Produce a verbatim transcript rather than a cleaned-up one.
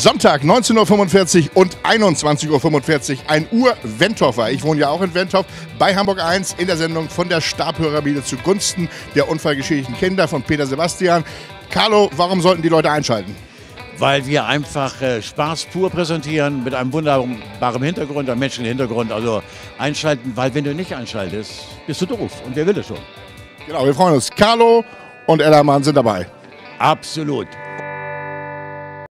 Sonntag neunzehn Uhr fünfundvierzig und einundzwanzig Uhr fünfundvierzig, ein Ur-Wendorfer. Ich wohne ja auch in Wendorf bei Hamburg eins in der Sendung von der Stabhörerbiene zugunsten der unfallgeschädigten Kinder von Peter Sebastian. Carlo, warum sollten die Leute einschalten? Weil wir einfach äh, Spaß pur präsentieren mit einem wunderbaren Hintergrund, einem menschlichen Hintergrund. Also einschalten, weil wenn du nicht einschaltest, bist du doof. Und wer will es schon? Genau, wir freuen uns. Carlo und Ellermann sind dabei. Absolut.